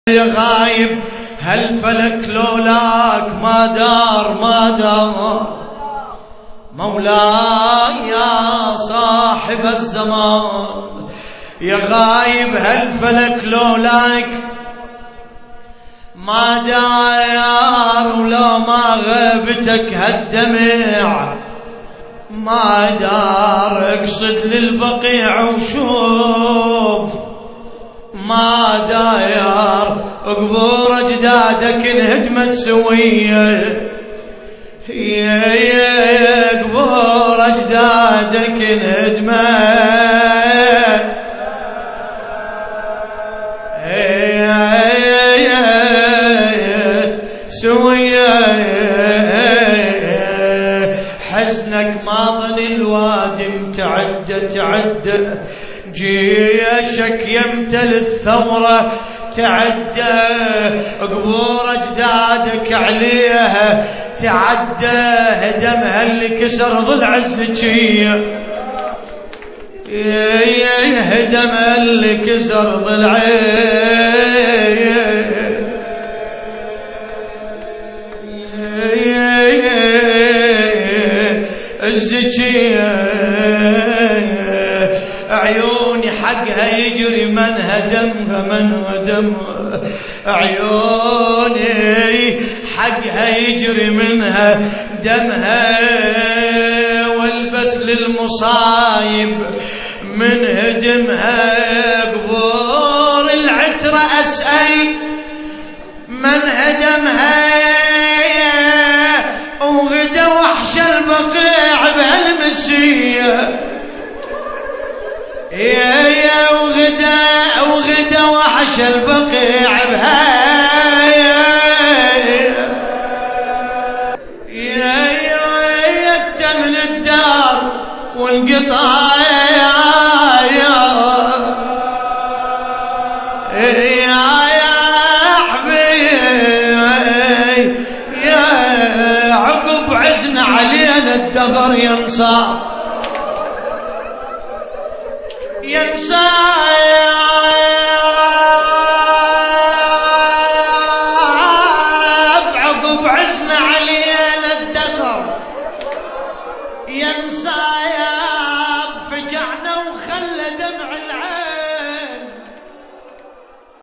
يا غايب هالفلك لولاك ما دار مولاي يا صاحب الزمان. يا غايب هالفلك لولاك ما دار، ولو ما غيبتك هالدمع ما دار. اقصد للبقيع وشوف ما داير، قبور اجدادك انهدمت سويه، قبور اجدادك انهدمت سويه. حزنك ما ظل الوادم تعدى جيشك يمتلي الثورة تعدى، قبور اجدادك عليها تعدى، هدمها اللي كسر ضلع الزكية، هدمها اللي كسر ضلع الزكية. عيوني حقها يجري من هدمها، عيوني حقها يجري منها دمها، والبس للمصايب من هدمها. قبور العترة أسأل من هدمها، وغدا وحش البقيع بهالمسية، يا وغدا وحش البقيع بهاي، يا من الدار وانقطع يا حبيبي، يا عقب عزنا علينا الدهر ينصاف